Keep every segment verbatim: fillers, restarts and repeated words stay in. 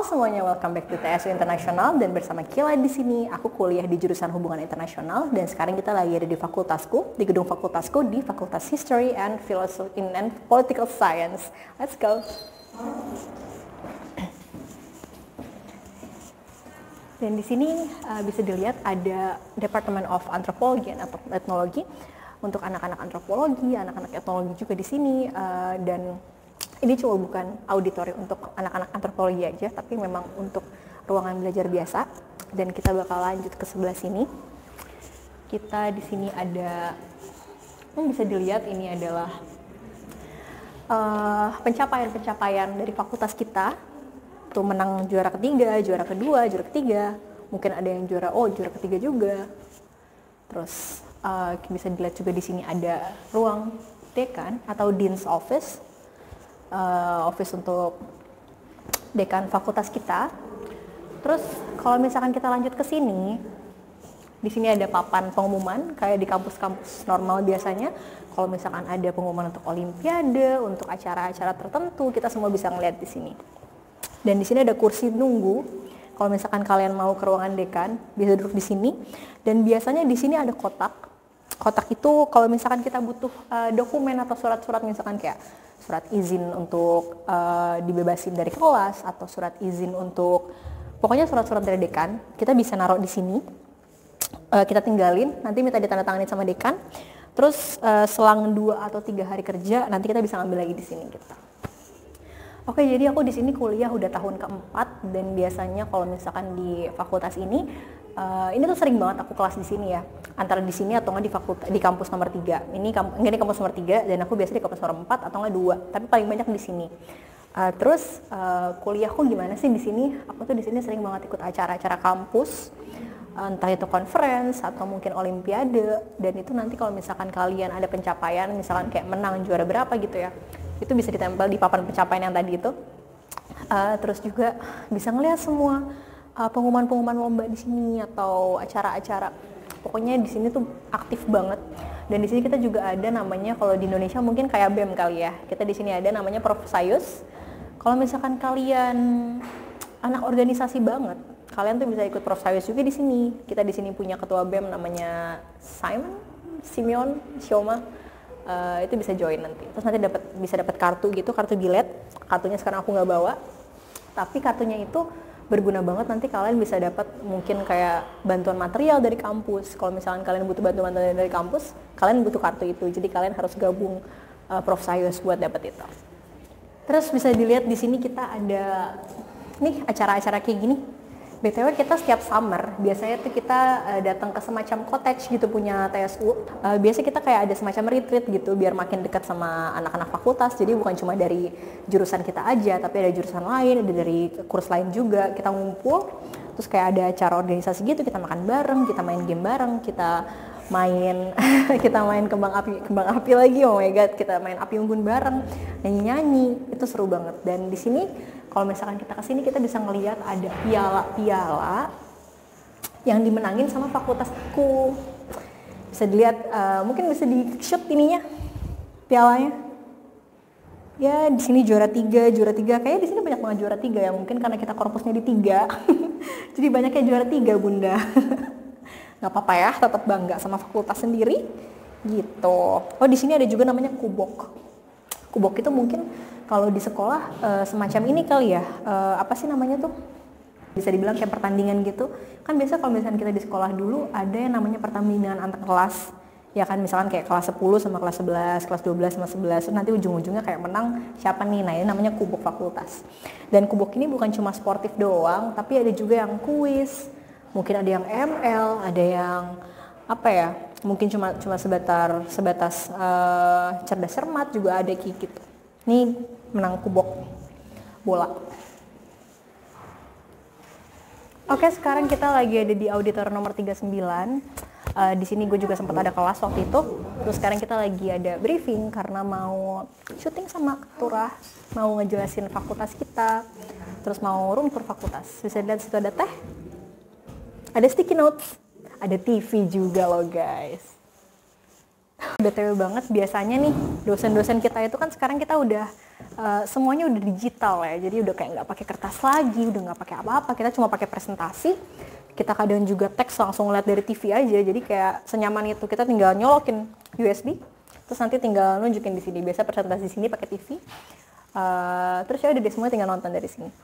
semuanya, welcome back to T S U Internasional dan bersama Kila di sini. Aku kuliah di jurusan Hubungan Internasional dan sekarang kita lagi ada di fakultasku, di gedung fakultasku di Fakultas History and Philosophy and Political Science. Let's go. Dan di sini uh, bisa dilihat ada Department of Anthropology and Ethnology untuk anak-anak antropologi, anak-anak etnologi juga di sini uh, dan ini cuma bukan auditorium untuk anak-anak antropologi aja, tapi memang untuk ruangan belajar biasa. Dan kita bakal lanjut ke sebelah sini. Kita di sini ada, yang bisa dilihat ini adalah uh, pencapaian-pencapaian dari fakultas kita. Tuh menang juara ketiga, juara kedua, juara ketiga. Mungkin ada yang juara oh juara ketiga juga. Terus uh, bisa dilihat juga di sini ada ruang dekan atau dean's office. Uh, office untuk dekan fakultas kita. Terus kalau misalkan kita lanjut ke sini, di sini ada papan pengumuman kayak di kampus-kampus normal biasanya. Kalau misalkan ada pengumuman untuk olimpiade, untuk acara-acara tertentu, kita semua bisa ngeliat di sini. Dan di sini ada kursi nunggu. Kalau misalkan kalian mau ke ruangan dekan, bisa duduk di sini. Dan biasanya di sini ada kotak. Kotak itu kalau misalkan kita butuh uh, dokumen atau surat-surat, misalkan kayak surat izin untuk uh, dibebasin dari kelas atau surat izin untuk pokoknya surat-surat dari dekan, kita bisa naruh di sini. Uh, kita tinggalin, nanti minta ditandatangani sama dekan. Terus uh, selang dua atau tiga hari kerja, nanti kita bisa ngambil lagi di sini gitu. Oke, jadi aku di sini kuliah udah tahun keempat dan biasanya kalau misalkan di fakultas ini, uh, ini tuh sering banget aku kelas di sini ya. Antara di sini atau nggak di fakultas di kampus nomor tiga. Ini kamp, enggak di kampus nomor tiga dan aku biasanya di kampus nomor empat atau nggak dua. Tapi paling banyak di sini. Uh, terus uh, kuliahku gimana sih di sini? Aku tuh di sini sering banget ikut acara-acara kampus, uh, entah itu conference atau mungkin olimpiade. Dan itu nanti kalau misalkan kalian ada pencapaian, misalkan kayak menang juara berapa gitu ya, itu bisa ditempel di papan pencapaian yang tadi itu. Uh, terus juga bisa ngelihat semua uh, pengumuman-pengumuman lomba di sini atau acara-acara. Pokoknya di sini tuh aktif banget. Dan di sini kita juga ada namanya, kalau di Indonesia mungkin kayak B E M kali ya. Kita di sini ada namanya Profsayus. Kalau misalkan kalian anak organisasi banget, kalian tuh bisa ikut Profsayus juga di sini. Kita di sini punya ketua B E M namanya Simon, Simeon, Sioma. Uh, itu bisa join nanti. Terus nanti dapat bisa dapat kartu gitu, kartu bilet. Kartunya sekarang aku nggak bawa. Tapi kartunya itu berguna banget, nanti kalian bisa dapat mungkin kayak bantuan material dari kampus. Kalau misalkan kalian butuh bantuan material dari kampus, kalian butuh kartu itu. Jadi kalian harus gabung uh, Profsayus buat dapat itu. Terus bisa dilihat di sini kita ada nih acara-acara kayak gini. B T W kita setiap summer biasanya tuh kita uh, datang ke semacam cottage gitu punya T S U. Uh, biasa kita kayak ada semacam retreat gitu biar makin dekat sama anak-anak fakultas. Jadi bukan cuma dari jurusan kita aja, tapi ada jurusan lain, ada dari kurs lain juga. Kita ngumpul, terus kayak ada acara organisasi gitu, kita makan bareng, kita main game bareng, kita main kita main kembang api kembang api lagi, oh my god, kita main api unggun bareng, nyanyi-nyanyi, itu seru banget. Dan di sini kalau misalkan kita kesini kita bisa ngelihat ada piala-piala yang dimenangin sama fakultasku. Bisa dilihat, uh, mungkin bisa di shoot ininya pialanya. Ya di sini juara tiga, juara tiga. Kayaknya di sini banyak banget juara tiga ya. Mungkin karena kita korpusnya di tiga, jadi banyaknya juara tiga bunda. Gak apa-apa ya, tetap bangga sama fakultas sendiri. Gitu. Oh di sini ada juga namanya kubok. Kubok itu mungkin kalau di sekolah uh, semacam ini kali ya, uh, apa sih namanya tuh? Bisa dibilang kayak pertandingan gitu. Kan biasa kalau misalnya kita di sekolah dulu ada yang namanya pertandingan antar kelas. Ya kan misalkan kayak kelas sepuluh sama kelas sebelas, kelas dua belas sama sebelas. Nanti ujung-ujungnya kayak menang siapa nih? Nah ini namanya kubok fakultas. Dan kubok ini bukan cuma sportif doang, tapi ada juga yang kuis. Mungkin ada yang M L, ada yang apa ya? Mungkin cuma cuma sebatar sebatas uh, cerdas cermat juga ada kayak gitu. Ini menang kubok bola. Oke, sekarang kita lagi ada di auditorium nomor tiga puluh sembilan. Uh, di sini gue juga sempat ada kelas waktu itu. Terus sekarang kita lagi ada briefing karena mau syuting sama keturah, mau ngejelasin fakultas kita, terus mau room tour fakultas. Bisa lihat situ ada teh, ada sticky notes, ada T V juga loh guys. B T W banget, biasanya nih dosen-dosen kita itu kan sekarang kita udah uh, semuanya udah digital ya, jadi udah kayak nggak pakai kertas lagi, udah nggak pakai apa-apa, kita cuma pakai presentasi. Kita kadang juga teks langsung lihat dari T V aja, jadi kayak senyaman itu. Kita tinggal nyolokin U S B, terus nanti tinggal nunjukin di sini. Biasa presentasi di sini pakai T V, uh, terus ya udah deh semua tinggal nonton dari sini.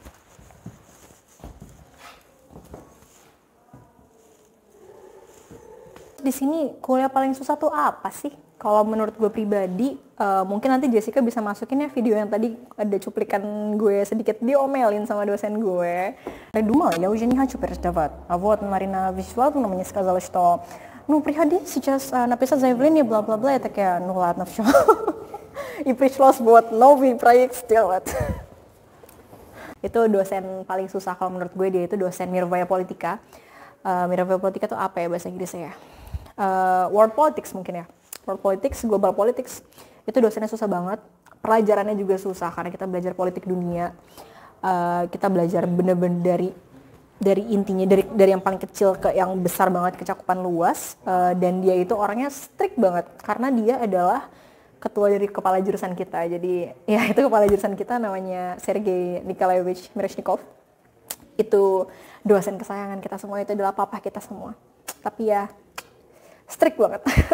Di sini kuliah paling susah tuh apa sih? Kalau menurut gue pribadi, uh, mungkin nanti Jessica bisa masukin ya video yang tadi ada cuplikan gue sedikit diomelin sama dosen gue. Я думала, я уже не хочу пересдавать. А вот Марина Вячеславовна мне сказала, что ну приходи сейчас uh, написать заявление, бла-бла-бла. Я такая, ну ладно, все. И пришлось вот новый проект сделать. Itu dosen paling susah kalau menurut gue, dia itu dosen Mirovaya Politika. Uh, Mirovaya Politika itu apa ya bahasa Inggrisnya ya? Uh, world politics mungkin ya, world politics, global politics, itu dosennya susah banget, pelajarannya juga susah karena kita belajar politik dunia, uh, kita belajar bener-bener dari dari intinya, dari dari yang paling kecil ke yang besar banget, kecakupan luas, uh, dan dia itu orangnya strict banget karena dia adalah ketua dari kepala jurusan kita. Jadi ya itu kepala jurusan kita namanya Sergei Nikolaevich Mereshnikov, itu dosen kesayangan kita semua, itu adalah papa kita semua, tapi ya strict banget.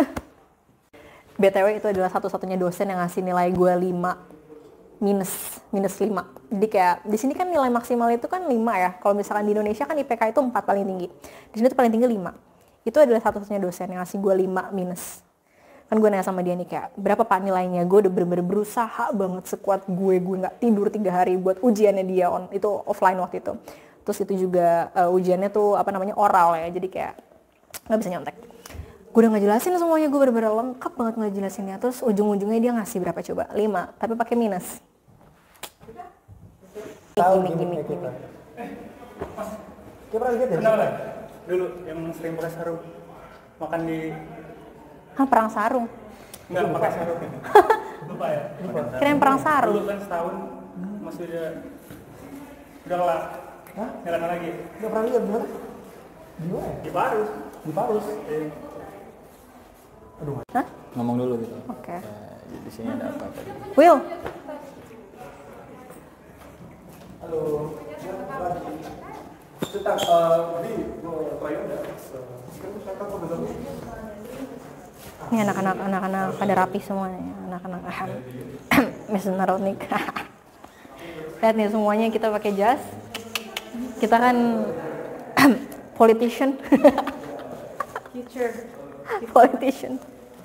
B T W itu adalah satu-satunya dosen yang ngasih nilai gue lima minus minus lima. Jadi kayak di sini kan nilai maksimal itu kan lima ya. Kalau misalkan di Indonesia kan I P K itu empat paling tinggi. Di sini tuh paling tinggi lima. Itu adalah satu-satunya dosen yang ngasih gue lima minus. Kan gue nanya sama dia nih kayak, berapa pak nilainya? Gue udah bener-bener berusaha banget sekuat gue. Gue gak tidur tiga hari buat ujiannya dia, on, itu offline waktu itu. Terus itu juga uh, ujiannya tuh apa namanya oral ya. Jadi kayak gak bisa nyontek. Gue udah ngejelasin semuanya, gue bener-bener lengkap banget ngejelasinnya. Terus ujung-ujungnya dia ngasih berapa coba? lima, tapi pakai minus. Tahu gimik, gimik gimik. Eh, Mas, kita pernah lihat ya? Kenal nggak? Dulu yang sering pakai sarung, makan di... Hah, perang sarung? Enggak, pakai sarung. Lupa ya? Kirain perang sarung. Dulu kan setahun, masih udah... Udah ngelak. Hah? Nyalakan lagi. Nggak pernah lihat, gimana? Di mana ya? Di Parus. Di Parus. Eh, Aduh, Hah? Ngomong dulu gitu. Oke. Okay. Nah, di sini ada apa tadi? Will, halo. Tetap, eh, di Raya udah. ini anak-anak anak-anak pada rapi semuanya, anak-anak ahem, Miss Narodnik. Lihat nih semuanya kita pakai jas. Kita kan politician. Future politician.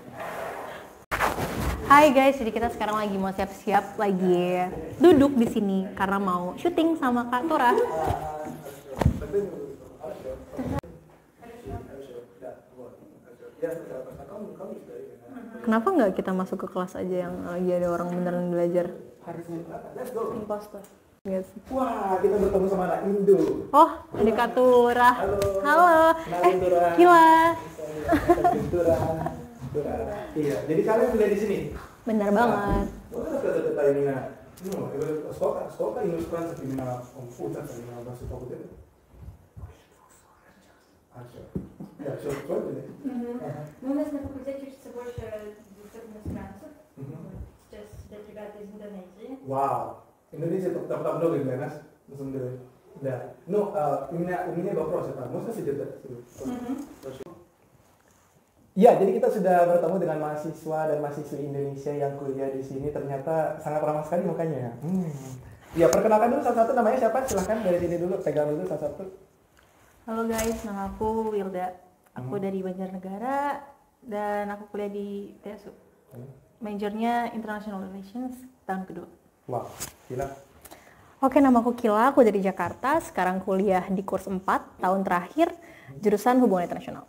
Hai guys, jadi kita sekarang lagi mau siap-siap, lagi duduk di sini karena mau syuting sama Kak Tura. Kenapa nggak kita masuk ke kelas aja yang lagi ada orang beneran belajar? harusnya. Imposter. Yes. Wah, kita bertemu sama anak Indo. Oh, ada Kak Tura. Halo. Halo. Kenalin, Eh, Tura. gila. Tura. Tura. Iya, jadi kalian kuliah di sini? Bener banget. Oh, aspetta Taimina. No, ascolta, ascolta in Francia che mi ha confusa, che mi ha dato poco tempo. А что? Да, все пробовали? Ну, у нас на факультете учатся больше двухсот иностранцев. Сейчас сидят ребята из Индонезии. Вау! Индонезия там много для нас, на самом деле. Да. Ну, а, у меня у меня вопрос, это можно сидеть? Ya, jadi kita sudah bertemu dengan mahasiswa dan mahasiswi Indonesia yang kuliah di sini. Ternyata sangat ramah sekali mukanya. Hmm. Ya, perkenalkan dulu satu-satu, namanya siapa? Silahkan dari sini dulu, pegang dulu satu-satu. Halo guys, nama aku Wilda. Aku hmm. dari Banjarnegara dan aku kuliah di T S U. Hmm. Majornya International Relations tahun kedua. Wow, gila. Oke, nama aku Kila, aku dari Jakarta. Sekarang kuliah di kurs empat, tahun terakhir, jurusan Hubungan Internasional.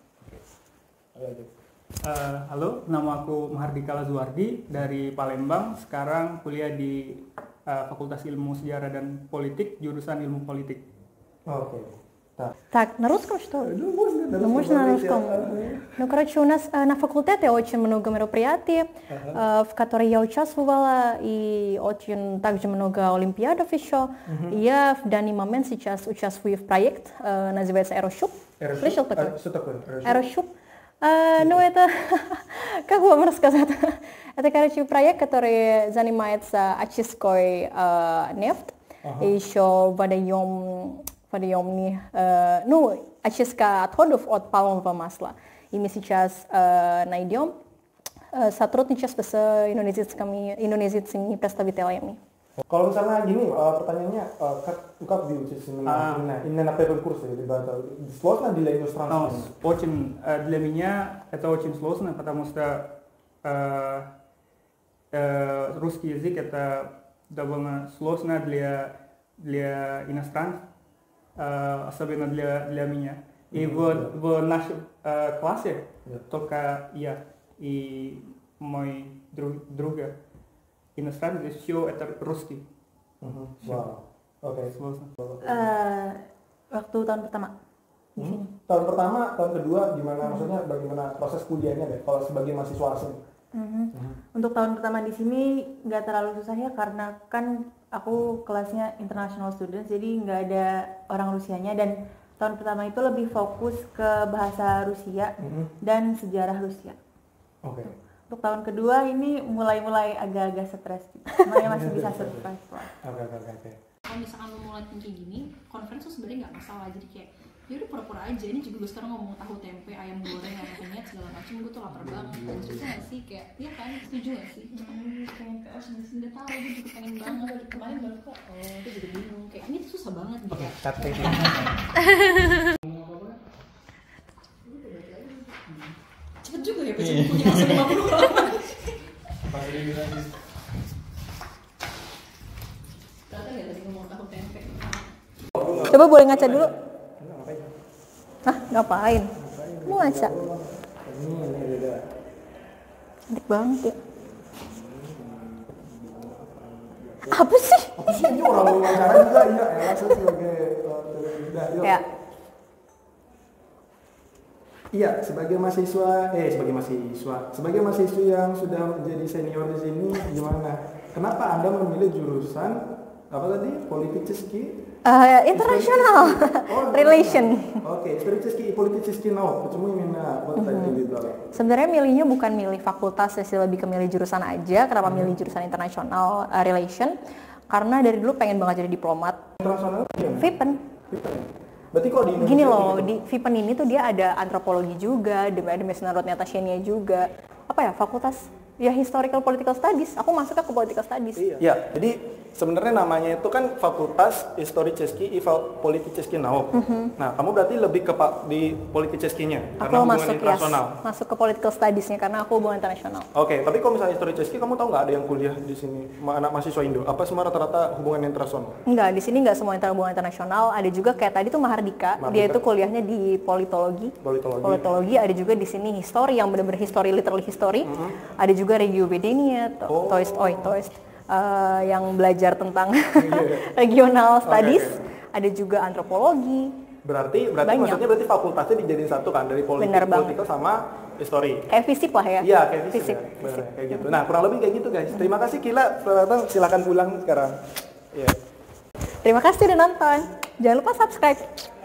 Uh, halo, nama aku Mahardika Lazuardi dari Palembang. Sekarang kuliah di uh, Fakultas Ilmu Sejarah dan Politik, jurusan Ilmu Politik. Oke. Так, на русском что ли? Ну, можно на Ну, русском. можно на русском. Ну, короче, у нас э, на факультете очень много мероприятий, Ага. э, в которых я участвовала, и очень также много олимпиадов еще. Я в данный момент сейчас участвую в проект, э, называется Aeroshub. Слышал такой? А, что такое? Aeroshub. А, ну, это, как вам рассказать? Это, короче, проект, который занимается очисткой э, нефть, и еще водоем, водоемный, э, ну, очистка отходов от пальмового масла. И мы сейчас э, найдем э, сотрудничество с индонезийскими, индонезийскими представителями. Kalau misalnya gini, uh, pertanyaannya, uh, как, как вы учитесь именно, А. именно, именно на первом курсе, ребята? Сложно для Ну, иностранцев? с- очень, э, для меня это очень сложно, потому что э, э, русский язык это довольно сложно для, для иностранцев, э, особенно для, для меня. И Мгм, в, в нашем э, классе Да. только я и мой друг, друг иностранец, все это русский. Mhm. Wow, oke. Сложно. Eh, waktu tahun pertama di sini. Hmm. Tahun pertama, tahun kedua, gimana maksudnya bagaimana proses kuliahnya deh kalau sebagai mahasiswa asing? Mhm. Mhm. Untuk tahun pertama di sini nggak terlalu susah ya karena kan aku kelasnya international students jadi nggak ada orang Rusianya dan tahun pertama itu lebih fokus ke bahasa Rusia Mhm. dan sejarah Rusia. Oke. Untuk tahun kedua ini mulai-mulai agak-agak stres gitu. Makanya masih bisa survive lah. Oke, oke, oke, oke. Kalau misalkan lo mau latihan kayak gini, conference tuh sebenarnya nggak masalah. Jadi kayak ya udah pura-pura aja. Ini juga gue sekarang ngomong tahu tempe, ayam goreng, ayam penyet segala macam, gue tuh lapar banget. Dan susah nggak sih kayak, iya kan, setuju nggak sih? Hmm, tempe, oh sudah sudah tahu, gue juga pengen banget. Kemarin baru kok, oh, gue juga bingung. Kayak ini tuh susah banget gitu. Oke, capek. Cepet juga ya baca bukunya langsung lima puluh halaman. Ternyata nggak tadi ngomong tahu tempe. Coba boleh ngaca dulu. Ngapain? Hah, ngapain? Mau ngaca? Ini, ini beda. Cantik banget ya. Apa sih? Apa sih ini orang wawancara juga? Iya, enak sih sebagai uh, udah, yuk. Ya, Iya, sebagai mahasiswa, eh sebagai mahasiswa, sebagai mahasiswa yang sudah menjadi senior di sini, gimana? Kenapa Anda memilih jurusan apa tadi? Политический? Eh, international Oh, relation. Oke, исторический и политический наук. Почему именно вот это выбрали? Sebenarnya milihnya bukan milih fakultas sih, lebih ke milih jurusan aja. Kenapa milih jurusan international uh, relation? Karena dari dulu pengen banget jadi diplomat. Internasional gimana? Vipen. Berarti kalau di Indonesia Gini loh, gitu? di Vipen ini tuh dia ada antropologi juga, ada ada National Natasha-nya juga. Apa ya, fakultas ya historical political studies. Aku masuknya ke political studies. Iya, jadi sebenarnya namanya itu kan Fakultas Исторический и Политический наук. Nah, kamu berarti lebih ke pa- di Политический-nya karena Aku hubungan masuk ya, internasional. masuk ke political studies-nya karena aku hubungan internasional. Oke, tapi kalau misalnya Исторический, kamu tahu nggak ada yang kuliah di sini, ma- anak mahasiswa Indo? Apa semua rata-rata hubungan internasional? Enggak, di sini enggak semua inter- hubungan internasional. Ada juga kayak tadi tuh Mahardika, dia Mahardika. itu kuliahnya di politologi. Politologi. Politologi, ada juga di sini history yang benar-benar history, literally history. Ada juga regiovedenia, to- Oh. toist, oi, toist, eh, yang belajar tentang regional studies. Ada juga antropologi. Berarti, berarti Banyak. maksudnya berarti fakultasnya dijadiin satu kan dari politik, Benar banget. politika sama history. Kayak fisik lah ya. Iya, kayak fisik, Fisik, ya. Benar, fisik. kayak gitu. Nah, kurang lebih kayak gitu guys. Terima kasih Kila, selamat datang. Silakan pulang sekarang. Iya. Terima kasih udah nonton. Jangan lupa subscribe.